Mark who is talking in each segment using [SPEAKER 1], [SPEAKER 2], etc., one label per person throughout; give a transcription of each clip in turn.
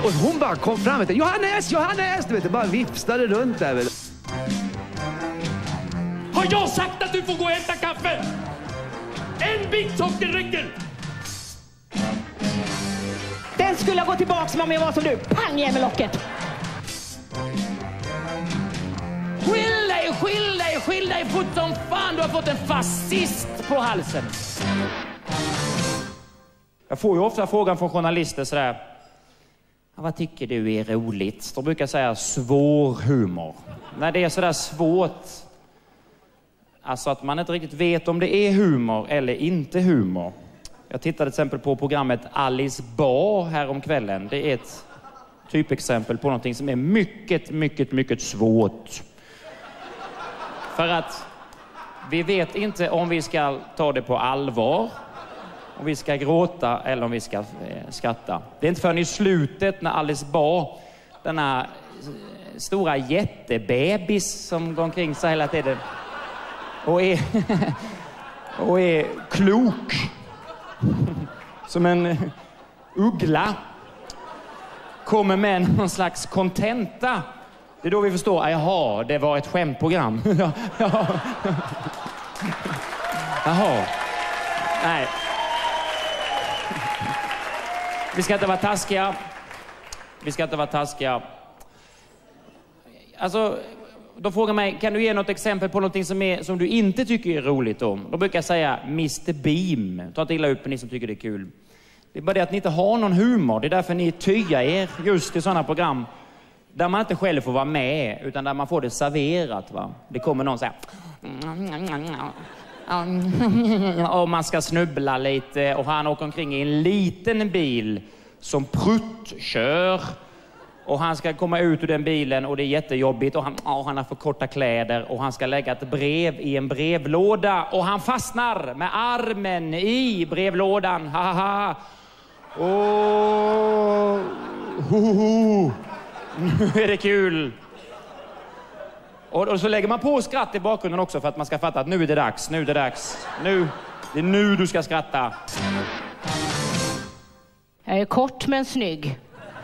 [SPEAKER 1] Och hon bara kom fram och sa, Johannes, du vet, bara vifstade runt där väl.
[SPEAKER 2] Har jag sagt att du får gå och hämta kaffe? En bit socker räcker.
[SPEAKER 3] Den skulle jag gå tillbaks om jag var som du. Pang igen med locket.
[SPEAKER 2] Skilj dig fort som fan. Du har fått en fascist på halsen. Jag får ju ofta frågan från journalister sådär. Vad tycker du är roligt? De brukar säga svår humor. När det är sådär svårt. Alltså att man inte riktigt vet om det är humor eller inte humor. Jag tittade till exempel på programmet Alice Bah här om kvällen. Det är ett typexempel på någonting som är mycket svårt. För att vi vet inte om vi ska ta det på allvar, om vi ska gråta eller om vi ska skratta. Det är inte förrän i slutet när Alice Bah, denna stora jättebebis som går omkring sig hela tiden och är klok som en uggla, kommer med någon slags kontenta. Det är då vi förstår, jaha, det var ett skämtprogram. Jaha. Nej. Vi ska inte vara taskiga. Alltså, de frågar mig, kan du ge något exempel på någonting som du inte tycker är roligt om? Då brukar jag säga Mr. Beam. Ta inte illa upp, ni som tycker det är kul. Det är bara det att ni inte har någon humor. Det är därför ni tyar er just i sådana program där man inte själv får vara med, utan där man får det serverat, va? Det kommer någon så här och man ska snubbla lite och han åker omkring i en liten bil som pruttkör och han ska komma ut ur den bilen och det är jättejobbigt och han har för korta kläder och han ska lägga ett brev i en brevlåda och han fastnar med armen i brevlådan. Haha. Nu är det kul. Och så lägger man på skratt i bakgrunden också för att man ska fatta att nu är det dags. Det är nu du ska skratta.
[SPEAKER 3] Jag är kort men snygg.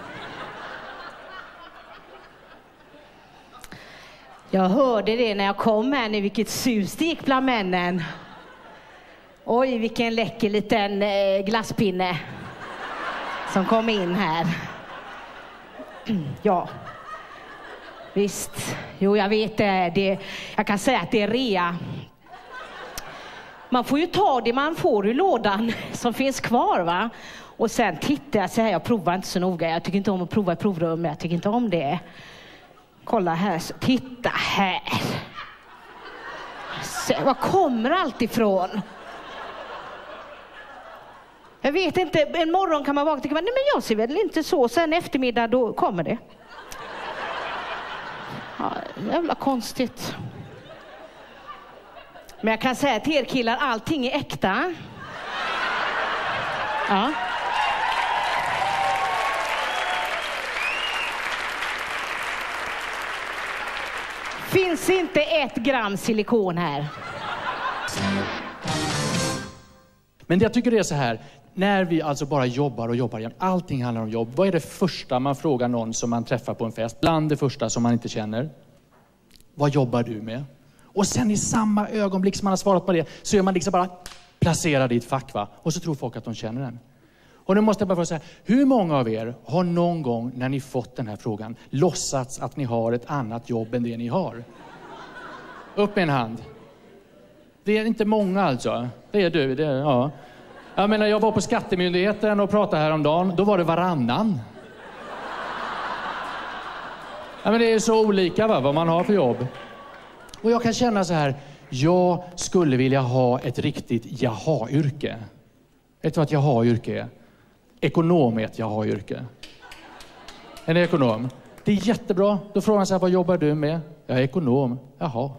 [SPEAKER 3] Jag hörde det när jag kom här nu, vilket sus det gick bland männen. Oj, vilken läcker liten glasspinne som kom in här. Ja, visst. Jo, jag vet det. Jag kan säga att det är rea. Man får ju ta det man får ur lådan som finns kvar, va? Och sen tittar jag så här, jag provar inte så noga. Jag tycker inte om att prova i provrum, jag tycker inte om det. Kolla här, titta här. Var kommer allt ifrån? Jag vet inte, en morgon kan man vakna och tänka, nej men jag ser väl inte så. Sen eftermiddag då kommer det. Ja, jävla konstigt. Men jag kan säga till er killar, allting är äkta. Ja. Finns inte 1 gram silikon här.
[SPEAKER 4] Men jag tycker det är så här, när vi alltså bara jobbar igen, allting handlar om jobb. Vad är det första man frågar någon som man träffar på en fest? Bland det första som man inte känner. Vad jobbar du med? Och sen i samma ögonblick som man har svarat på det så är man liksom bara placerad i ett fack, va? Och så tror folk att de känner den. Och nu måste jag bara säga, hur många av er har någon gång när ni fått den här frågan låtsats att ni har ett annat jobb än det ni har? Upp med en hand. Det är inte många alltså. Det är du, ja. Jag menar, jag var på Skattemyndigheten och pratade häromdagen. Då var det varannan. Ja, men det är så olika, va, vad man har för jobb. Och jag kan känna så här, jag skulle vilja ha ett riktigt jaha-yrke. Vet du vad ett jaha-yrke är? Ekonom är ett jaha-yrke. Är ni ekonom? Det är jättebra. Då frågar man sig, vad jobbar du med? Jag är ekonom. Jaha.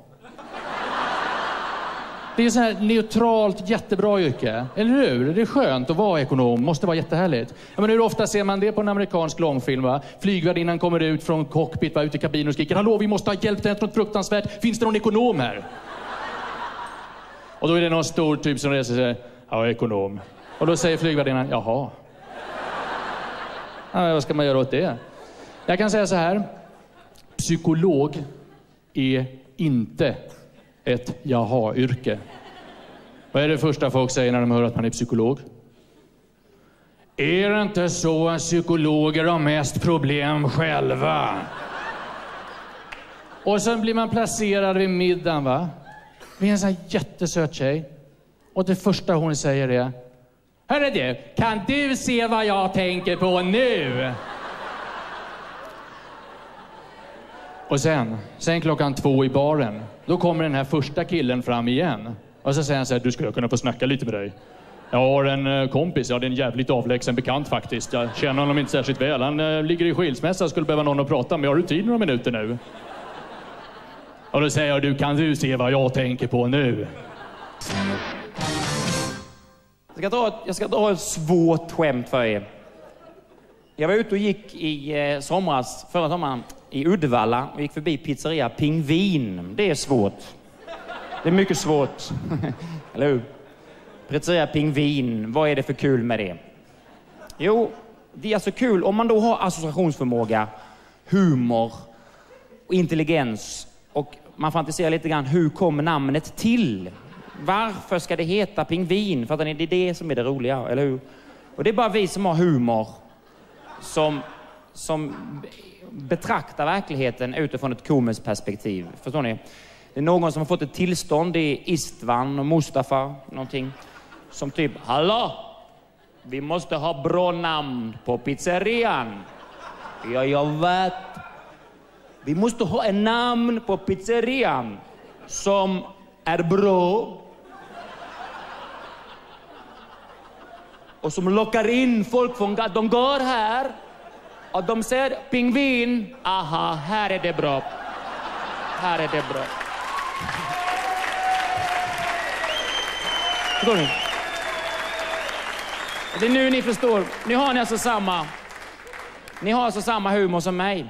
[SPEAKER 4] Det är så här neutralt, jättebra yrke. Eller hur? Det är skönt att vara ekonom. Måste vara jättehärligt. Ja, men hur ofta ser man det på en amerikansk långfilm, va? Flygvärdinnan kommer ut från cockpit, va, ut i kabinen och skriker, hallå, vi måste ha hjälp till något fruktansvärt. Finns det någon ekonom här? Och då är det någon stor typ som reser sig. Ja, ekonom. Och då säger flygvärdinnan, jaha. Ja, vad ska man göra åt det? Jag kan säga så här. Psykolog är inte ett jaha-yrke. Vad är det första folk säger när de hör att man är psykolog? Är det inte så att psykologer har mest problem själva? Och sen blir man placerad vid middagen, va? Vi är en sån här jättesöt tjej. Och det första hon säger är: hörru du, kan du se vad jag tänker på nu? Och sen klockan 2 i baren, då kommer den här första killen fram igen. Och så säger han så här: du skulle kunna få snacka lite med dig. Jag har en kompis, ja, det är en jävligt avlägsen bekant faktiskt. Jag känner honom inte särskilt väl. Han ligger i skilsmässa och skulle behöva någon att prata med. Har du tid några minuter nu? Och då säger jag: du, kan du se vad jag tänker på nu?
[SPEAKER 2] Jag ska dra ett svårt skämt för er. Jag var ute och gick i förra sommaren i Uddevalla och gick förbi pizzeria Pingvin. Det är svårt. Det är mycket svårt. Eller hur? Pizzeria Pingvin, vad är det för kul med det? Jo, det är alltså kul om man då har associationsförmåga, humor och intelligens. Och man fantiserar lite grann, hur kommer namnet till? Varför ska det heta Pingvin? För att det är det som är det roliga, eller hur? Och det är bara vi som har humor som betraktar verkligheten utifrån ett komiskt perspektiv. Förstår ni? Det är någon som har fått ett tillstånd i Istvan och Mustafa, någonting. Som typ: hallå, vi måste ha bra namn på pizzerian. Ja, jag vet. Vi måste ha en namn på pizzerian som är bra och som lockar in folk från gatan. De går här och de säger Pingvin. Aha, här är det bra. Här är det bra. Förstår ni? Det är nu ni förstår. Nu har ni alltså samma humor som mig.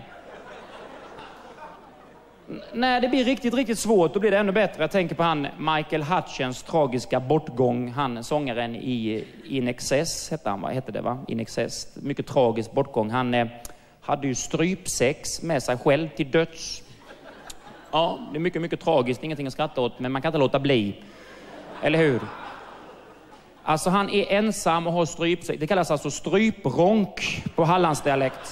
[SPEAKER 2] När det blir riktigt, riktigt svårt, då blir det ännu bättre. Jag tänker på han Michael Hutchins tragiska bortgång. Han, sångaren i In Excess, hette det va? In Excess. Mycket tragisk bortgång. Han hade ju strypsex med sig själv till döds. Ja, det är mycket, mycket tragiskt. Ingenting att skratta åt, men man kan inte låta bli. Eller hur? Alltså han är ensam och har strypsex. Det kallas alltså strypronk på hallandsdialekt.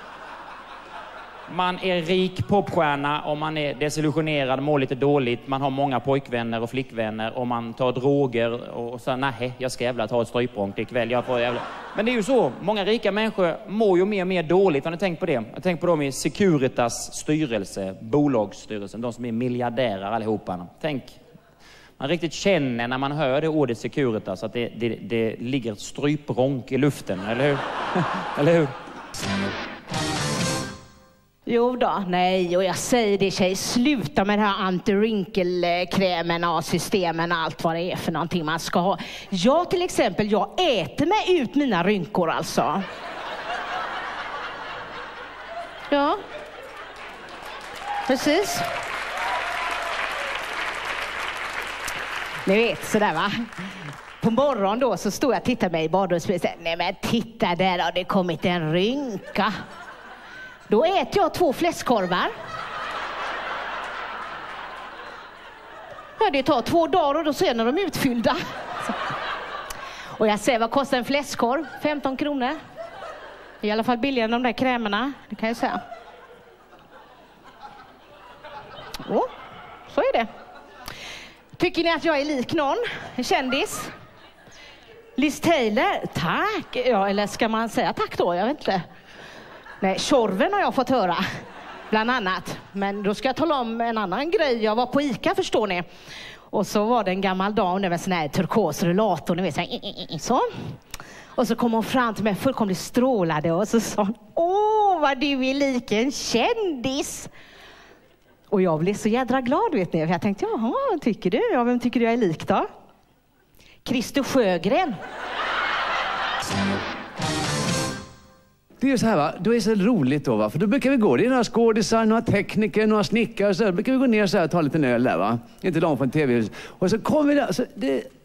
[SPEAKER 2] Man är rik popstjärna och man är desillusionerad, mår lite dåligt. Man har många pojkvänner och flickvänner och man tar droger och så nej, jag ska jävla ta ett strypronk ikväll. Men det är ju så, många rika människor mår ju mer och mer dåligt. Har ni tänkt på det? Jag tänker på dem i Securitas styrelse, bolagsstyrelsen, de som är miljardärer allihopa. Tänk, man riktigt känner när man hör det ordet Securitas att det ligger ett strypronk i luften, eller hur? Eller hur?
[SPEAKER 3] Jo då, nej, och jag säger det tjej, sluta med det här anti-wrinkle-krämen och systemen och allt vad det är för någonting man ska ha. Jag till exempel, jag äter mig ut mina rynkor alltså. Ja, precis. Ni vet sådär va. På morgonen då så stod jag och tittade mig i badrummet och sa, nej men titta där har det kommit en rynka. Då äter jag 2 fläskkorvar. Ja, det tar 2 dagar och då sen är de utfyllda. Och jag säger, vad kostar en fläskkorv? 15 kronor. I alla fall billigare än de där krämerna, det kan jag säga. Så är det. Tycker ni att jag är lik någon? En kändis? Liz Taylor? Tack. Ja, eller ska man säga tack då? Jag vet inte. Nej, Tjorven har jag fått höra, bland annat. Men då ska jag tala om en annan grej. Jag var på Ica, förstår ni. Och så var det en gammal dam med en sån här turkos rullator, ni vet, så. Och så kom hon fram till mig fullkomligt strålade och så sa hon, åh vad du är lik en kändis. Och jag blev så jädra glad, vet ni. För jag tänkte, jaha, vad tycker du? Ja, vem tycker du jag är lik då? Christer Sjögren.
[SPEAKER 1] Det är ju så här va, då är det så roligt då va, för då brukar vi gå, det är några skådisar, några tekniker, några snickare och så, då brukar vi gå ner så här och ta lite öl där va, inte långt från tv. Och så kommer vi där, så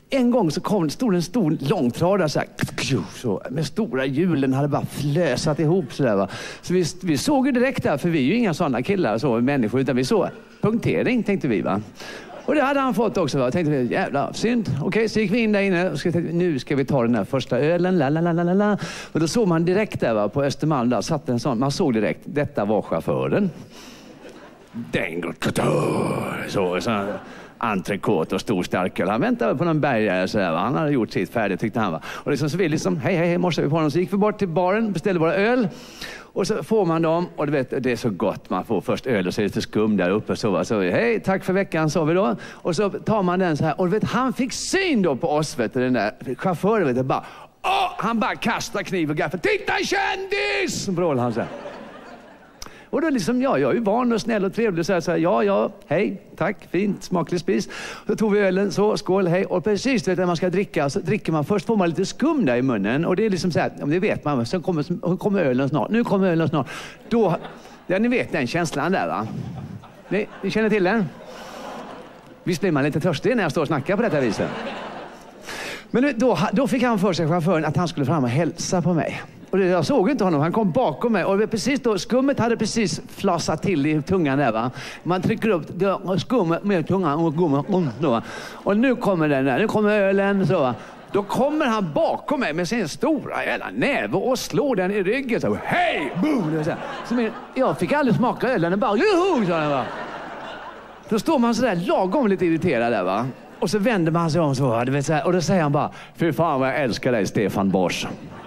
[SPEAKER 1] en gång så stod en stor långtradare så med stora hjulen hade bara flösat ihop så där, va. Så vi såg ju direkt där, för vi är ju inga sådana killar så människor, utan vi såg punktering, tänkte vi, va. Och det hade han fått också, va. Tänkte vi, jävla synd. Okej, så gick vi in där inne och tänkte, nu ska vi ta den här första ölen, Och då såg man direkt där, va, på Östermalm där satt en sån, man såg direkt, detta var chauffören. Den går så entrecôte och stor starköl. Han väntade på någon bergare så där, va? Han hade gjort sitt färdigt, tyckte han, va. Och liksom, så vi liksom, hej, morsade vi på honom. Så gick vi bort till baren, beställde våra öl. Och så får man dem, och du vet, det är så gott. Man får först öl och så är det lite skum där uppe. Så vi, hej, tack för veckan, sa vi då. Och så tar man den så här. Och du vet, han fick syn då på oss, vet du, den där chauffören, vet du, bara, han bara kastar kniv och gaffel. Titta, kändis! Brålade han så här. Och då liksom, jag är ju van och snäll och trevlig. Så här, ja, hej, tack, fint, smaklig spis. Så tog vi ölen, så, skål, hej. Och precis, vet du, när man ska dricka, så dricker man först, får man lite skum där i munnen. Och det är liksom så här, det vet man, sen kommer ölen snart. Nu kommer ölen snart. Då, ja, ni vet den känslan där, va? Ni känner till den? Visst blir man lite törstig när jag står och snackar på detta viset. Men då fick han för sig, chauffören, att han skulle fram och hälsa på mig. Och jag såg inte honom, han kom bakom mig. Och precis då, skummet hade precis flasat till i tungan där, va. Man trycker upp skummet med tungan och gummet. Och nu kommer den där, nu kommer ölen så, va. Då kommer han bakom mig med sin stora jävla näve och slår den i ryggen. Så, hej! Boom! Så jag fick aldrig smaka ölen, den bara, joho! Så, va. Då står man så där lagom lite irriterad där, va. Och så vänder man sig om så, du vet, så här, och då säger han bara, fy fan vad jag älskar dig, Stefan Borsch.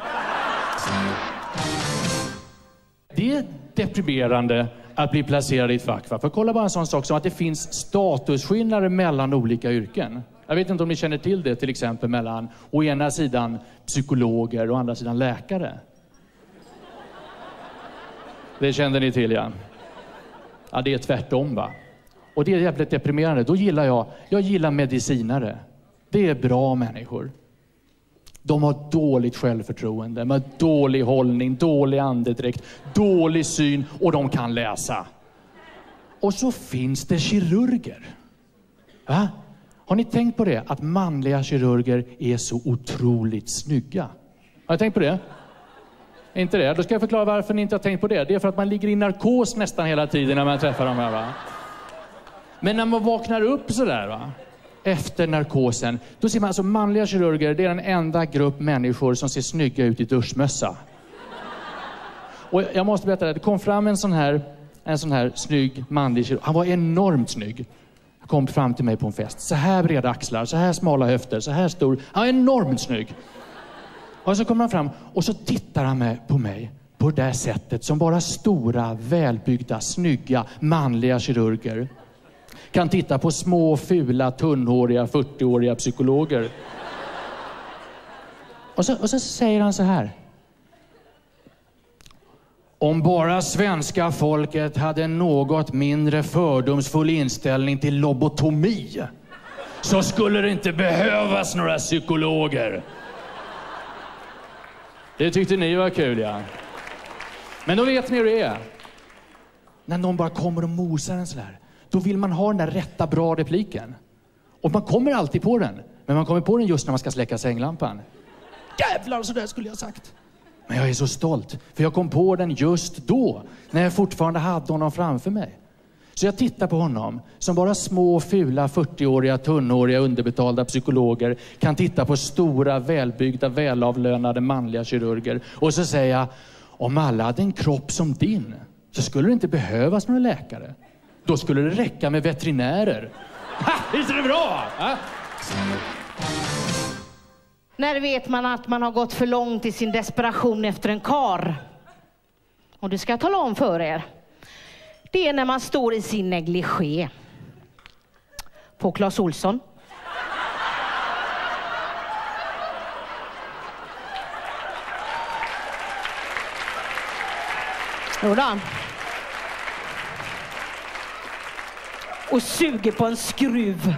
[SPEAKER 4] Det är deprimerande att bli placerad i ett fack. För kolla bara en sån sak som att det finns statusskillnader mellan olika yrken. Jag vet inte om ni känner till det, till exempel mellan å ena sidan psykologer och å andra sidan läkare. Det kände ni till, ja. Ja, det är tvärtom, va. Och det är jävligt deprimerande. Då gillar jag gillar medicinare. Det är bra människor. De har dåligt självförtroende, de har dålig hållning, dålig andedräkt, dålig syn och de kan läsa. Och så finns det kirurger. Va? Har ni tänkt på det? Att manliga kirurger är så otroligt snygga. Har ni tänkt på det? Inte det? Då ska jag förklara varför ni inte har tänkt på det. Det är för att man ligger i narkos nästan hela tiden när man träffar dem här, va? Men när man vaknar upp så där, va? Efter narkosen, då ser man alltså manliga kirurger, det är den enda grupp människor som ser snygga ut i duschmössa. Och jag måste berätta det kom fram en sån här snygg manlig kirurg. Han var enormt snygg. Han kom fram till mig på en fest. Så här breda axlar, så här smala höfter, så här stor. Han var enormt snygg. Och så kommer han fram och så tittar han på mig på det där sättet som bara stora, välbyggda, snygga, manliga kirurger kan titta på små, fula, tunnhåriga, 40-åriga psykologer. Och så säger han så här. Om bara svenska folket hade något mindre fördomsfull inställning till lobotomi så skulle det inte behövas några psykologer. Det tyckte ni var kul, ja. Men då vet ni hur det är. När någon bara kommer och mosar en sådär, då vill man ha den där rätta bra repliken. Och man kommer alltid på den. Men man kommer på den just när man ska släcka sänglampan. Jävlar, så där skulle jag sagt. Men jag är så stolt. För jag kom på den just då. När jag fortfarande hade honom framför mig. Så jag tittar på honom. Som bara små, fula, 40-åriga, tunnhåriga, underbetalda psykologer kan titta på stora, välbyggda, välavlönade manliga kirurger. Och så säger jag, om alla hade en kropp som din så skulle det inte behövas några läkare. Då skulle det räcka med veterinärer. Ha! Visst är det bra? Ha?
[SPEAKER 3] När vet man att man har gått för långt i sin desperation efter en kar? Och det ska jag tala om för er. Det är när man står i sin negligé. På Clas Ohlson. Jodå. Och suger på en skruv.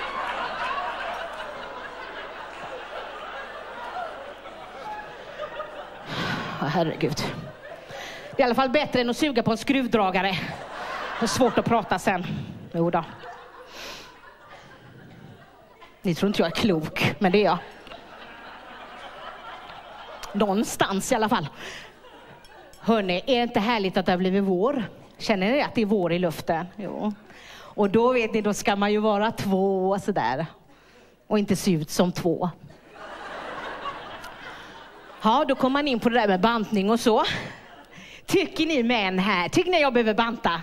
[SPEAKER 3] Herregud. Det är i alla fall bättre än att suga på en skruvdragare. Det är svårt att prata sen. Jodå. Ni tror inte jag är klok, men det är jag. Någonstans i alla fall. Hörrni, är det inte härligt att det har blivit vår? Känner ni att det är vår i luften? Jo. Och då vet ni, då ska man ju vara 2 och sådär. Och inte se ut som 2. Ja, då kommer man in på det där med bantning och så. Tycker ni män här, tycker ni jag behöver banta?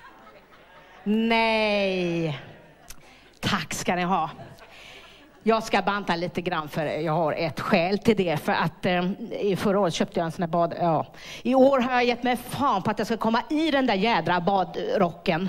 [SPEAKER 3] Nej. Tack ska ni ha. Jag ska banta lite grann för jag har ett skäl till det. För att i förra året köpte jag en sån här bad... Ja. I år har jag gett mig fan på att jag ska komma i den där jädra badrocken.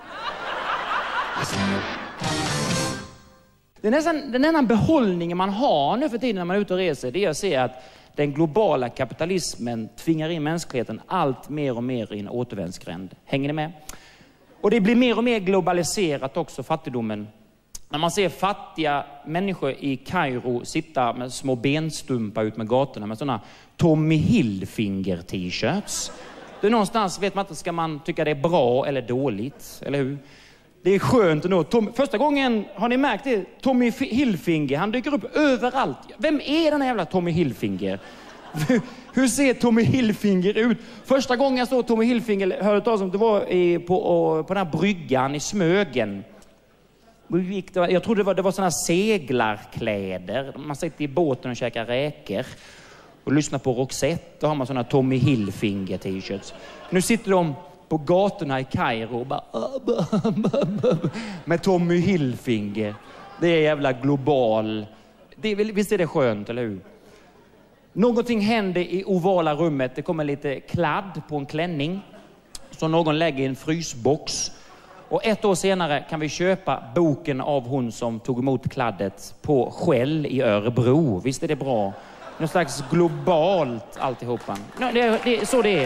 [SPEAKER 2] Det är nästan den enda behållningen man har nu för tiden när man är ute och reser. Det är att se att den globala kapitalismen tvingar in mänskligheten allt mer och mer i en återvändsgränd. Hänger ni med? Och det blir mer och mer globaliserat också, fattigdomen. När man ser fattiga människor i Kairo sitta med små benstumpar ut med gatorna med sådana Tommy Hilfiger t-shirts. Det är någonstans, vet man inte, ska man tycka det är bra eller dåligt, eller hur? Det är skönt ändå. Första gången, har ni märkt det? Tommy Hilfiger, han dyker upp överallt. Vem är den här jävla Tommy Hilfiger? Hur ser Tommy Hilfiger ut? Första gången jag såg Tommy Hilfiger, hörde talas om, det var på den här bryggan i Smögen. Jag trodde det var såna seglarkläder. Man sitter i båten och käkar räkor. Och lyssnar på Roxette. Då har man såna Tommy Hilfiger t-shirts. Nu sitter de på gatorna i Kairo och bara... med Tommy Hilfiger. Det är jävla global... Visst är det skönt, eller hur? Någonting händer i ovala rummet. Det kommer lite kladd på en klänning. Så någon lägger i en frysbox. Och 1 år senare kan vi köpa boken av hon som tog emot kladdet på Skäll i Örebro. Visst är det bra? Någon slags globalt alltihopa. Det är så det är.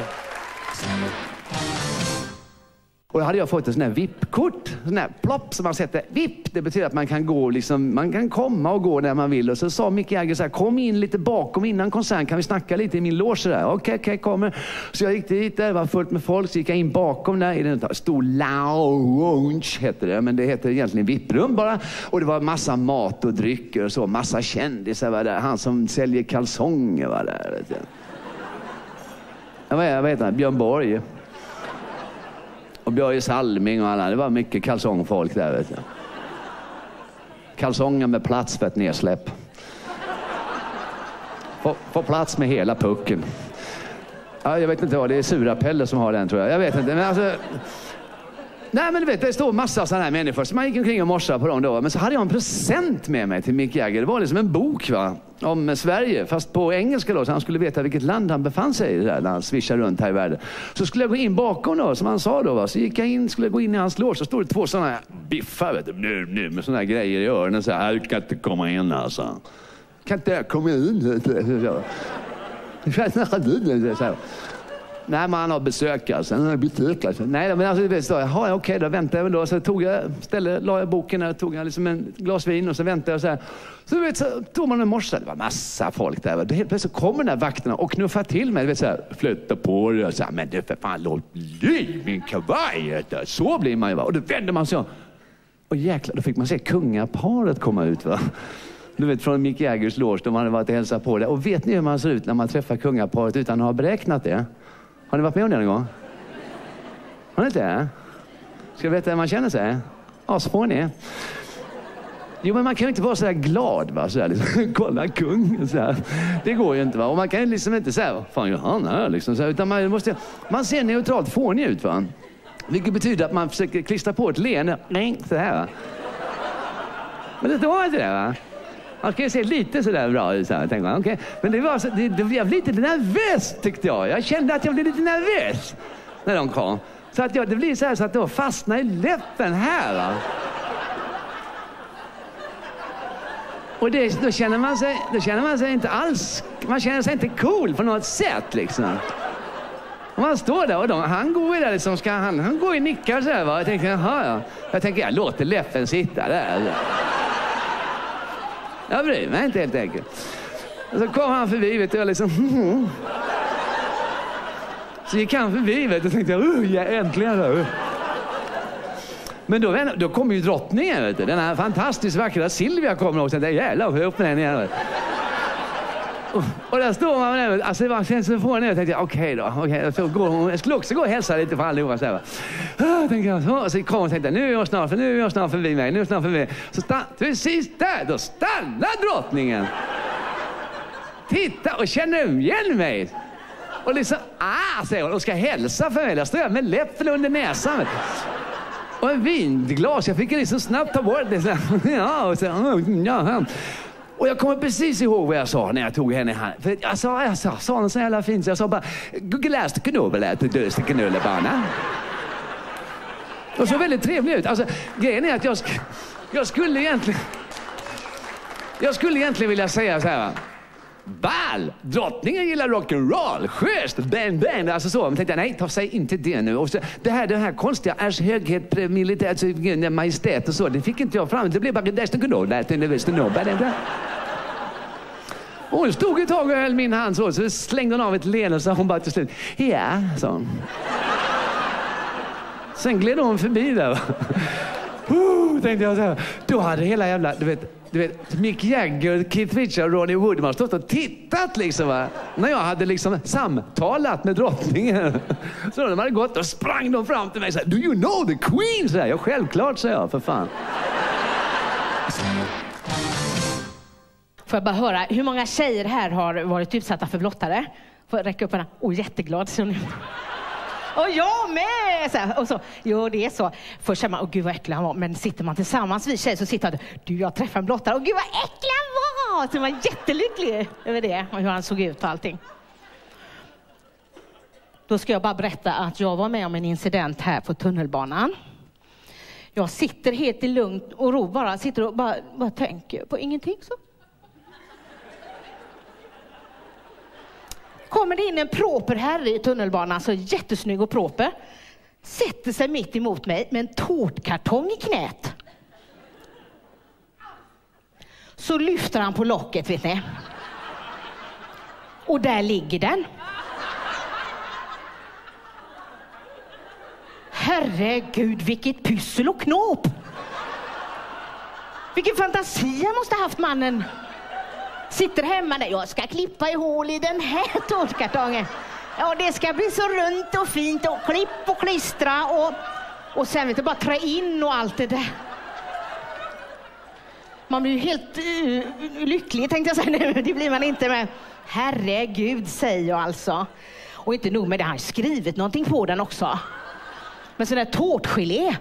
[SPEAKER 1] Och då hade jag fått en sån här VIP-kort, sån här plopp som man sätter. VIP, det betyder att man kan gå liksom, man kan komma och gå när man vill. Och så sa Mick Jagger så här, kom in lite bakom innan konserten, kan vi snacka lite i min loge där? Okej, kommer. Så jag gick dit där, det var fullt med folk, så gick jag in bakom där i den stor lounge heter det, men det heter egentligen VIP-rum bara. Och det var massa mat och drycker och så, massa kändisar var där. Han som säljer kalsonger var där, vet jag. Vad heter han? Björn Borg. Och Börje Salming och alla. Det var mycket kalsongfolk där, vet jag. Kalsonger med plats för ett nedsläpp. Få plats med hela pucken. Ja, jag vet inte vad det är, Sura Pelle som har den, tror jag. Jag vet inte, men alltså... Nej, men du vet, det står massa sådana här människor. Så man gick omkring och morsade på dem då. Men så hade jag en present med mig till Mick Jagger. Det var liksom en bok, va? Om Sverige, fast på engelska då. Så han skulle veta vilket land han befann sig i där, när han svischade runt här i världen. Så skulle jag gå in bakom då, som han sa då, va? Så gick jag in, skulle gå in i hans loge. Så stod det 2 sådana här biffar, vet du, med sådana här grejer i öronen. Så här, du kan inte komma in, alltså. Kan inte jag komma in? Så. Nej, man har besök alltså. Nej, men alltså, jaha, okej, då väntar jag då. Så la jag boken där, tog jag liksom en glas vin och så väntade jag så här. Så tog man en morse, det var massa folk där. Helt plötsligt så kommer den där vakterna och knuffar till mig, vet, så här, flytta på det och så här, men det för fan, låt bli min kavaj. Så blir man ju, va. Och då vänder man sig om. Och jäklar, då fick man se kungaparet komma ut, va. Du vet, från Mick Jaggers loge, de hade varit och hälsat på det. Och vet ni hur man ser ut när man träffar kungaparet utan att ha beräknat det? Har ni varit med om det någon gång? Har ni inte? Ska jag veta hur man känner sig? Ja, så får ni. Jo, men man kan ju inte vara så där glad, va? Så där, liksom, kolla kung, så här. Det går ju inte, va? Och man kan ju liksom inte säga, vad fan gör han här, liksom, så här, utan man ser neutralt fånig ut, va? Vilket betyder att man försöker klistra på ett leende. Nej, så här, va? Men det var inte det, va? Man ska ju se lite sådär bra ut, så här, tänkte man. Okay. Men det var så, jag blev lite nervös, tyckte jag. Jag kände att jag blev lite nervös när de kom. Så att det blir så här så att det fastnade i läppen här, va? Och då känner man sig inte alls, man känner sig inte cool på något sätt, liksom. Och man står där och han går ju där liksom, han går ju nickar så här, va? Jag tänkte, jaha, ja. Jag låter läppen sitta där. Jag bryr mig inte, helt enkelt. Och så kom han förbi, vet du, jag liksom... Så gick han förbi, vet du, och tänkte jag, ja, äntligen då. Men då kommer ju drottningen, vet du. Den här fantastiskt vackra Silvia kommer också. Det är jävlar, upp med den igen. Och där står man med den. Alltså det var sen så får jag tänkte okej då. Så går hon. Jag skulle också gå och hälsa lite för allihopa. Så tänkte jag så. Och så kom hon och tänkte, nu är jag snart förbi mig. Så precis där, då stannar drottningen. Titta och känner igen mig. Och liksom, säger hon, och ska hälsa för mig. Där står jag med läppen under näsan. Och en vinglas. Jag fick liksom snabbt ta bort det. Och jag kommer precis ihåg vad jag sa när jag tog henne här. För jag sa något så jävla fint. Så jag sa bara, gläst knubbelät och döst knullebana. Och så väldigt trevligt ut. Alltså, grejen är att jag skulle egentligen vilja säga så här, va? Ball! Drottningen gillar rock'n'roll. Schysst! Bang! Alltså så. Men tänkte jag, nej, säg inte det nu. Och så, det här konstiga, ers höghet, militär, majestät och så, det fick inte jag fram. Det blev bara det. Och hon stod ett tag och höll min hand så slängde hon av ett leende och så hon bara till slut, ja, så. Sen gled hon förbi där. Tänkte jag så här. Då hade hela jävla, du vet, Mick Jagger, Keith Richards och Ronnie Woodman stått och tittat liksom, va? När jag hade liksom samtalat med drottningen. Så när de hade gått och sprang de fram till mig så här, do you know the Queen? Så här, ja, självklart, så jag, för fan.
[SPEAKER 3] Får jag bara höra, hur många tjejer här har varit utsatta för blottare? Får jag räcka upp henne? Jätteglad. Och jag med! Så här, och så, jo, det är så. Först säger man, gud vad äcklig han var. Men sitter man tillsammans vid tjejer så sitter man, jag träffade en blottare. Gud vad äcklig han var! Så man var jättelycklig över det och hur han såg ut och allting. Då ska jag bara berätta att jag var med om en incident här på tunnelbanan. Jag sitter helt i lugn och ro, sitter och bara tänker på ingenting så. Kommer det in en proper herre i tunnelbanan, så jättesnygg och proper. Sätter sig mitt emot mig med en tårtkartong i knät. Så lyfter han på locket, vet ni. Och där ligger den. Herregud, vilket pyssel och knåp. Vilken fantasi han måste ha haft, mannen. Sitter hemma där, jag ska klippa i hål i den här tårtkartongen. Ja, det ska bli så runt och fint och klipp och klistra och sen vet du, bara trä in och allt det där. Man blir ju helt lycklig, tänkte jag säga nu. Det blir man inte, med. Herregud, säger jag alltså. Och inte nog med det, han har skrivit någonting på den också. Men sån där tårtgelé.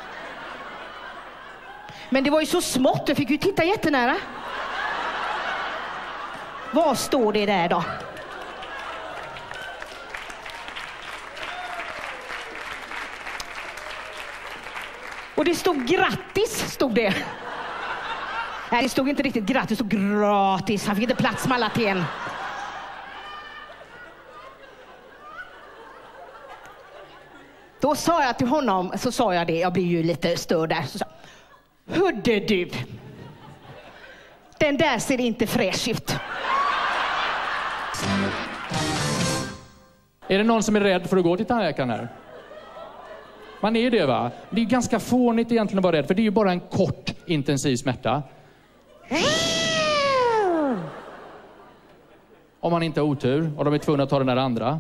[SPEAKER 3] Men det var ju så smått, jag fick ju titta jättenära. Vad står det där då? Och det stod grattis, stod det. Nej, det stod inte riktigt grattis, det stod gratis. Han fick inte plats med alla ten. Då sa jag till honom, så sa jag det, jag blir ju lite störd där. Så sa, hörde du, den där ser inte fräsch ut.
[SPEAKER 4] Är det någon som är rädd för att gå till tandläkaren här? Man är det, va? Det är ganska fånigt egentligen att vara rädd, för det är ju bara en kort intensiv smärta. Om man inte har otur och de är tvungna att ta den där andra.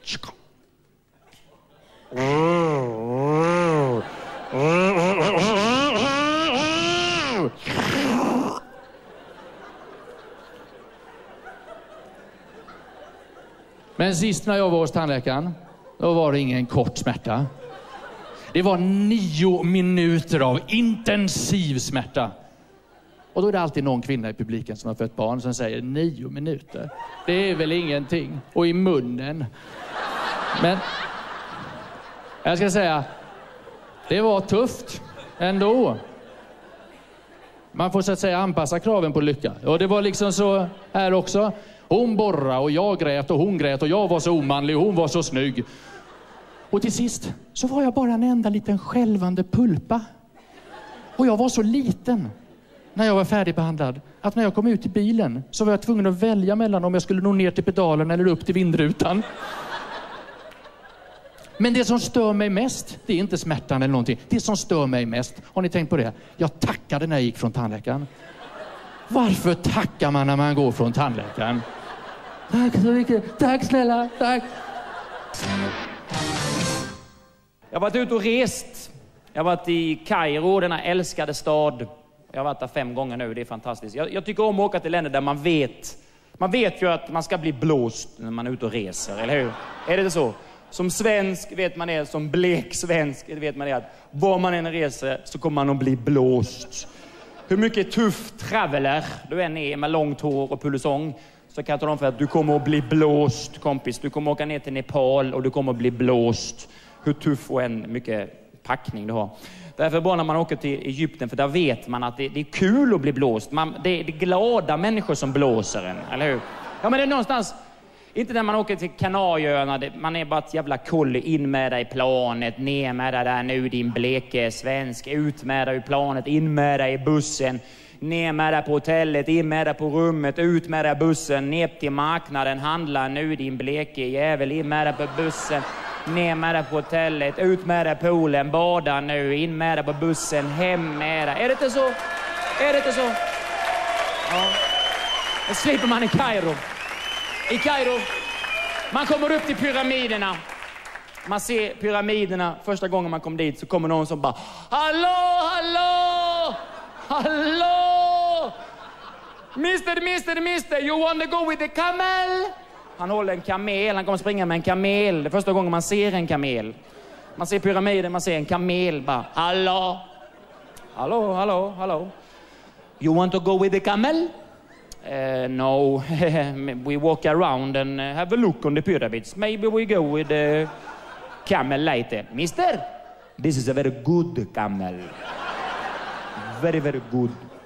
[SPEAKER 4] Men sist när jag var hos tandläkaren, då var det ingen kort smärta. Det var 9 minuter av intensiv smärta. Och då är det alltid någon kvinna i publiken som har fött barn som säger 9 minuter. Det är väl ingenting. Och i munnen. Men jag ska säga, det var tufft ändå. Man får så att säga anpassa kraven på lycka. Och det var liksom så här också. Hon borrade och jag grät och hon grät och jag var så omanlig och hon var så snygg. Och till sist så var jag bara en enda liten skälvande pulpa. Och jag var så liten när jag var färdigbehandlad att när jag kom ut i bilen så var jag tvungen att välja mellan om jag skulle nå ner till pedalen eller upp till vindrutan. Men det som stör mig mest, det är inte smärtan eller någonting. Det som stör mig mest, har ni tänkt på det? Jag tackade när jag gick från tandläkaren. Varför tackar man när man går från tandläkaren? Tack så mycket. Tack snälla. Tack.
[SPEAKER 2] Jag har varit ute och rest. Jag har varit i Kairo, denna älskade stad. Jag har varit där 5 gånger nu, det är fantastiskt. Jag tycker om att åka till länder där man vet ju att man ska bli blåst när man är ute och reser, eller hur? Är det så? Som svensk vet man det, som blek svensk vet man det, att var man än reser så kommer man att bli blåst. Hur mycket tuff traveler du än är med långt hår och pulusång, så kan jag tala om för att du kommer att bli blåst, kompis. Du kommer att åka ner till Nepal och du kommer att bli blåst. Hur tuff och än mycket packning du har. Därför är det bra när man åker till Egypten, för där vet man att det är kul att bli blåst. Det är glada människor som blåser en, eller hur? Ja, men det är någonstans, inte när man åker till Kanarieöarna, man är bara ett jävla kolli, in med dig i planet, ner med dig där nu din bleke svensk, ut med dig i planet, in med dig i bussen, ner med dig på hotellet, in med dig på rummet, ut med dig i bussen, ner till marknaden, handla nu din bleke jävel, in med dig på bussen. Ner med dig på hotellet, ut med dig på poolen, bada nu, in med dig på bussen, hem med dig. Är det inte så? Är det inte så? Ja. Då slipper man i Kairo. I Kairo, man kommer upp till pyramiderna. Man ser pyramiderna, första gången man kom dit så kommer någon som bara hallå, hallå, hallå! Mister, you want to go with the camel? Han håller en kamel, han kommer springa med en kamel. Det är första gången man ser en kamel. Man ser pyramiden, man ser en kamel. Bara, hallå? Hallå, hallå, hallå? You want to go with the camel? No, we walk around and have a look on the pyramids. Maybe we go with the camel later. Mister, this is a very good camel. Very, very good.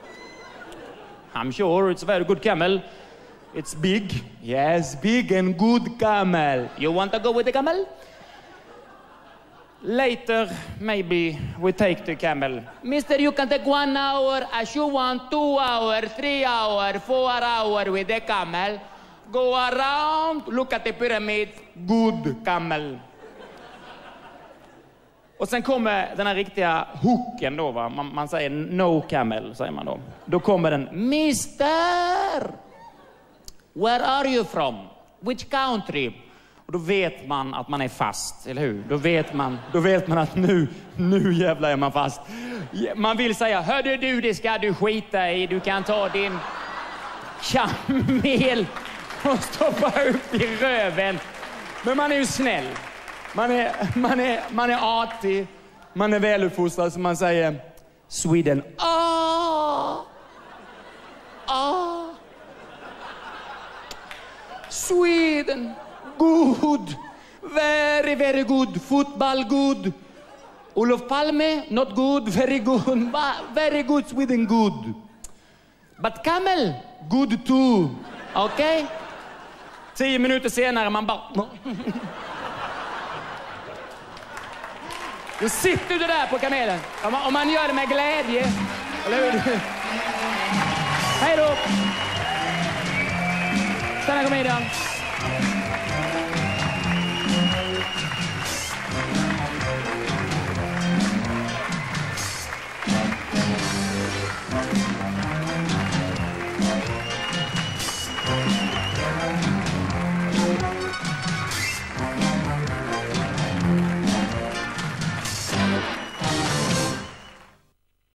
[SPEAKER 2] I'm sure it's a very good camel. It's big. Yes, big and good camel. You want to go with the camel? Later, maybe we take the camel. Mister, you can take 1 hour as you want, 2 hours, 3 hours, 4 hours with the camel. Go around, look at the pyramid. Good camel. Och sen kommer den här riktiga hooken då, va? Man säger no camel, säger man då. Då kommer den, Mister! Where are you from? Which country? Och då vet man att man är fast, eller hur? Då vet man att nu jävlar är man fast. Man vill säga, hörde du, det ska du skita i. Du kan ta din kamel och stoppa upp i röven. Men man är ju snäll. Man är artig. Man är väluppfostrad, så man säger Sweden. Sweden, good, very, very good, football good. Olof Palme, not good, very good, very good, Sweden good. But camel, good too, okay? 10 minuter senare man bara... Då sitter du där på kamelen, om man gör det med glädje, eller hur? Hej då! Stanna komedian.